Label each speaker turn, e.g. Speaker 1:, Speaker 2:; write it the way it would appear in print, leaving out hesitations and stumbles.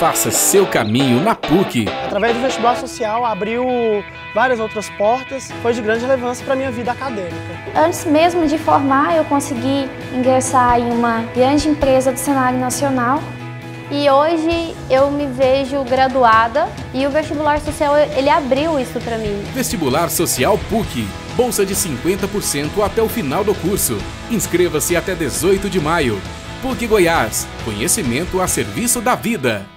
Speaker 1: Faça seu caminho na PUC.
Speaker 2: Através do vestibular social abriu várias outras portas, foi de grande relevância para a minha vida acadêmica.
Speaker 3: Antes mesmo de formar, eu consegui ingressar em uma grande empresa do cenário nacional. E hoje eu me vejo graduada e o vestibular social ele abriu isso para mim.
Speaker 1: Vestibular Social PUC. Bolsa de 50% até o final do curso. Inscreva-se até 18 de maio. PUC Goiás. Conhecimento a serviço da vida.